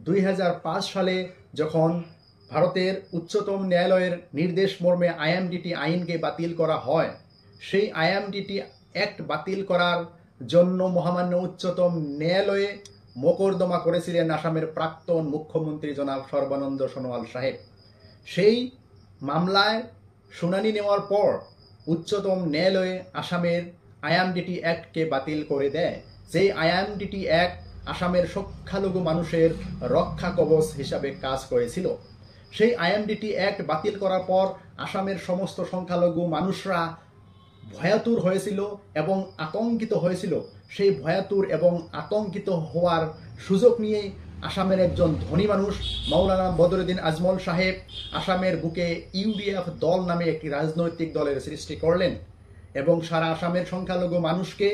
2005 সালে যখন ভারতের উচ্চতম ন্যায়ালয়ের নির্দেশ মর্মে আইএমডিটি আইনকে বাতিল করা হয়, সেই আইএমডিটি অ্যাক্ট বাতিল করার জন্য মহামান্য উচ্চতম ন্যায়ালয়ে মোকদ্দমা করেছিলেন আসামের প্রাক্তন মুখ্যমন্ত্রী জনাব সর্বানন্দ সোনোয়াল সাহেব। সেই মামলায় শুনানি নেওয়ার পর উচ্চতম ন্যায়ালয়ে আসামের আইএমডিটি অ্যাক্টকে বাতিল করে দেয়। সেই আইএমডিটি অ্যাক্ট আসামের সংখ্যালঘু মানুষের রক্ষা কবচ হিসাবে কাজ করেছিল। সেই আইএমডিটি অ্যাক্ট বাতিল করার পর আসামের সমস্ত সংখ্যালঘু মানুষরা ভয়াতুর হয়েছিল এবং আতঙ্কিত হয়েছিল। সেই ভয়াতুর এবং আতঙ্কিত হওয়ার সুযোগ নিয়ে আসামের একজন ধনী মানুষ মাওলানা বদরুদ্দিন আজমল সাহেব আসামের বুকে ইউডিএফ দল নামে একটি রাজনৈতিক দলের সৃষ্টি করলেন এবং সারা আসামের সংখ্যালঘু মানুষকে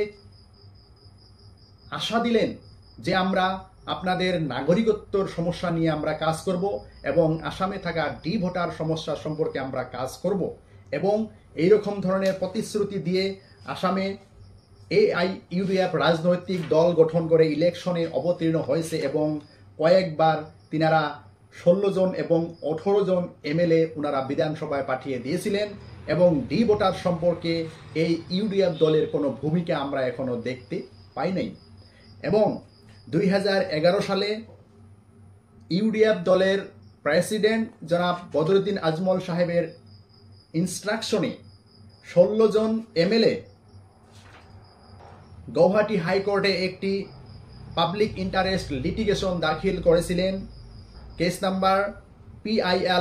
আশা দিলেন যে আমরা আপনাদের নাগরিকত্বর সমস্যা নিয়ে আমরা কাজ করব এবং আসামে থাকা ডি ভোটার সমস্যা সম্পর্কে আমরা কাজ করব এবং এইরকম ধরনের প্রতিশ্রুতি দিয়ে আসামে এআইইউডিএফ রাজনৈতিক দল গঠন করে ইলেকশনে অবতীর্ণ হয়েছে এবং কয়েকবার তিনারা 16 জন এবং 18 জন এমএলএ ওনারা বিধানসভায় পাঠিয়ে দিয়েছিলেন এবং ডি ভোটার সম্পর্কে এই ইউডিএফ দলের কোনো ভূমিকা আমরা এখনো দেখতে পাই নাই। এবং 2011 সালে ইউডিএফ দলের প্রেসিডেন্ট জনাব বদরুদ্দিন আজমল সাহেবের ইনস্ট্রাকশনে 16 জন এমএলএ গৌহাটি হাইকোর্টে একটি পাবলিক ইন্টারেস্ট লিটিগেশন দাখিল করেছিলেন, কেস নাম্বার PIL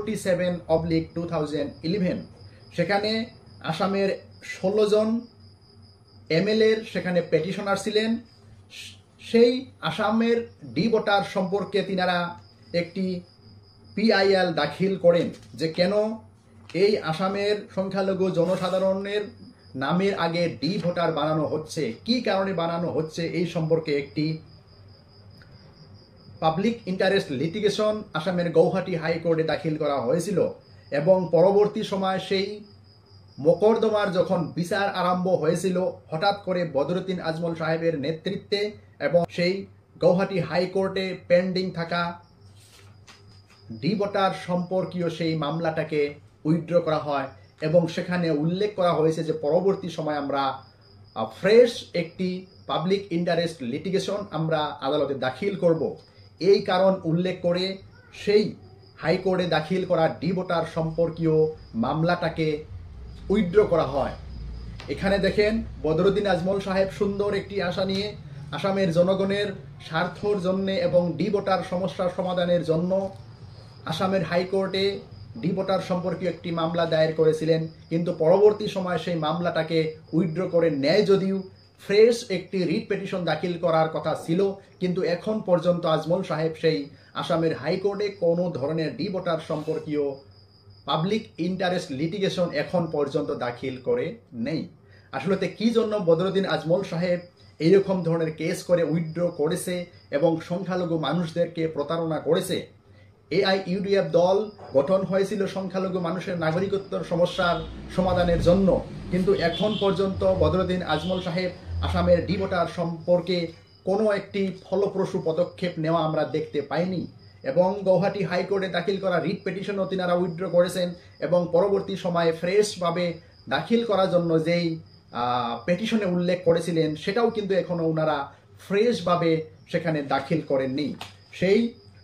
47/2011। সেখানে আসামের 16 জন এমএলএর সেখানে পেটিশনার ছিলেন। সেই আসামের ডি ভোটার সম্পর্কে তিনারা একটি PIL দাখিল করেন যে কেন এই আসামের সংখ্যালঘু জনসাধারণের নামের আগে ডি ভোটার বানানো হচ্ছে, কি কারণে বানানো হচ্ছে, এই সম্পর্কে একটি পাবলিক ইন্টারেস্ট লিটিগেশন আসামের গৌহাটি হাইকোর্টে দাখিল করা হয়েছিল এবং পরবর্তী সময় সেই মোকদ্দমার যখন বিচার আরম্ভ হয়েছিল হঠাৎ করে বদরুদ্দিন আজমল সাহেবের নেতৃত্বে এবং সেই গৌহাটি হাইকোর্টে পেন্ডিং থাকা ডি ভোটার সম্পর্কীয় সেই মামলাটাকে উইথড্র করা হয় এবং সেখানে উল্লেখ করা হয়েছে যে পরবর্তী সময় আমরা ফ্রেশ একটি পাবলিক ইন্টারেস্ট লিটিগেশন আমরা আদালতে দাখিল করব। এই কারণ উল্লেখ করে সেই হাইকোর্টে দাখিল করা ডি ভোটার সম্পর্কীয় মামলাটাকে উইথড্র করা হয়। এখানে দেখেন বদরুদ্দিন আজমল সাহেব সুন্দর একটি আশা নিয়ে আসামের জনগণের স্বার্থর জন্য এবং ডি ভোটার সমস্যার সমাধানের জন্য আসামের হাইকোর্টে ডি ভোটার সম্পর্কে একটি মামলা দায়ের করেছিলেন, কিন্তু পরবর্তী সময় সেই মামলাটাকে উইথড্র করে নেয়। যদিও ফ্রেশ একটি রিট পিটিশন দাখিল করার কথা ছিল, কিন্তু এখন পর্যন্ত আজমল সাহেব সেই আসামের হাইকোর্টে কোনো ধরনের ডি ভোটার সম্পর্কীয় পাবলিক ইন্টারেস্ট লিটিগেশন এখন পর্যন্ত দাখিল করে নেই। আসলে কি জন্য বদরুদ্দিন আজমল সাহেব এইরকম ধরনের কেস করে উইথড্র করেছে এবং সংখ্যালঘু মানুষদেরকে প্রতারণা করেছে? এআইইউডিএফ দল গঠন হয়েছিল সংখ্যালঘু মানুষের নাগরিকত্বের সমস্যার সমাধানের জন্য, কিন্তু এখন পর্যন্ত বদরুদ্দিন আজমল সাহেব আসামের ডি ভোটার সম্পর্কে কোনো একটি ফলপ্রসূ পদক্ষেপ নেওয়া আমরা দেখতে পাইনি এবং গৌহাটি হাইকোর্টে দাখিল করা রিট পিটিশনও তিনারা উইথড্র করেছেন এবং পরবর্তী সময়ে ফ্রেশভাবে দাখিল করার জন্য যেই পিটিশনে উল্লেখ করেছিলেন সেটাও কিন্তু এখনও ওনারা ফ্রেশভাবে সেখানে দাখিল করেননি। সেই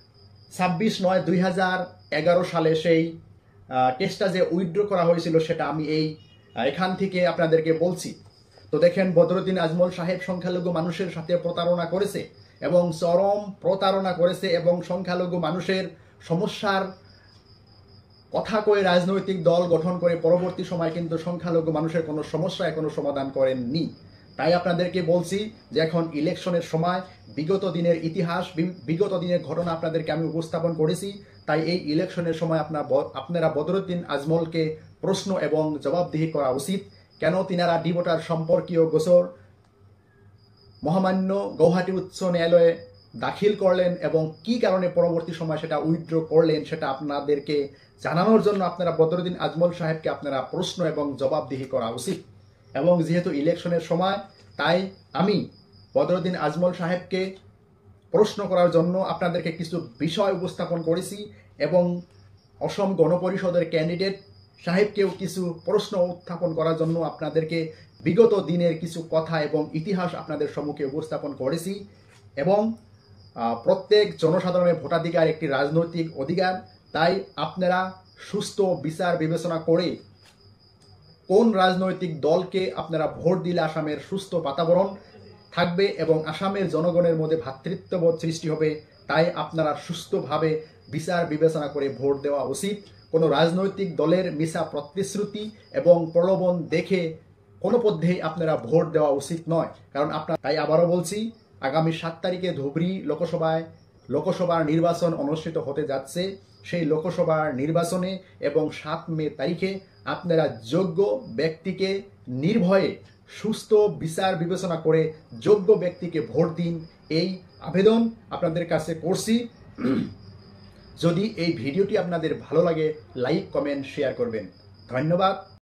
26/9/2011 সালে সেই কেসটা যে উইথড্র করা হয়েছিল সেটা আমি এখান থেকে আপনাদেরকে বলছি। তো দেখেন বদরুদ্দিন আজমল সাহেব সংখ্যালঘু মানুষের সাথে প্রতারণা করেছে এবং চরম প্রতারণা করেছে এবং সংখ্যালঘু মানুষের সমস্যার কথা কয়ে রাজনৈতিক দল গঠন করে পরবর্তী সময় কিন্তু সংখ্যালঘু মানুষের কোনো সমস্যা এখনো সমাধান করেননি। তাই আপনাদেরকে বলছি যে এখন ইলেকশনের সময় বিগত দিনের ইতিহাস, বিগত দিনের ঘটনা আপনাদেরকে আমি উপস্থাপন করেছি। তাই এই ইলেকশনের সময় আপনারা বদরুদ্দিন আজমলকে প্রশ্ন এবং জবাবদিহি করা উচিত, কেন তিনারা ডি ভোটার সম্পর্কীয় গোচর মহামান্য গৌহাটি উচ্চ ন্যায়ালয়ে দাখিল করলেন এবং কি কারণে পরবর্তী সময় সেটা উইথড্র করলেন সেটা আপনাদেরকে জানানোর জন্য আপনারা বদরুদ্দিন আজমল সাহেবকে আপনারা প্রশ্ন এবং জবাবদিহি করা উচিত। এবং যেহেতু ইলেকশনের সময় তাই আমি বদরুদ্দিন আজমল সাহেবকে প্রশ্ন করার জন্য আপনাদেরকে কিছু বিষয় উপস্থাপন করেছি এবং অসম গণপরিষদের ক্যান্ডিডেট সাহেবকেও কিছু প্রশ্ন উত্থাপন করার জন্য আপনাদেরকে বিগত দিনের কিছু কথা এবং ইতিহাস আপনাদের সম্মুখে উপস্থাপন করেছি। এবং প্রত্যেক জনসাধারণের ভোটাধিকার একটি রাজনৈতিক অধিকার, তাই আপনারা সুস্থ বিচার বিবেচনা করে কোন রাজনৈতিক দলকে আপনারা ভোট দিলে আসামের সুস্থ বাতাবরণ থাকবে এবং আসামের জনগণের মধ্যে ভ্রাতৃত্ববোধ সৃষ্টি হবে, তাই আপনারা সুস্থভাবে বিচার বিবেচনা করে ভোট দেওয়া উচিত। কোনো রাজনৈতিক দলের মিছা প্রতিশ্রুতি এবং প্রলোভন দেখে কোনো পদ্ধেই আপনারা ভোট দেওয়া উচিত নয়। কারণ তাই আবারও বলছি, আগামী 7 তারিখে ধুবড়ী লোকসভার নির্বাচন অনুষ্ঠিত হতে যাচ্ছে। সেই লোকসভার নির্বাচনে এবং 7 মে তারিখে আপনারা যোগ্য ব্যক্তিকে নির্ভয়ে সুস্থ বিচার বিবেচনা করে যোগ্য ব্যক্তিকে ভোট দিন, এই আবেদন আপনাদের কাছে করছি। যদি এই ভিডিওটি আপনাদের ভালো লাগে, লাইক, কমেন্ট, শেয়ার করবেন। ধন্যবাদ।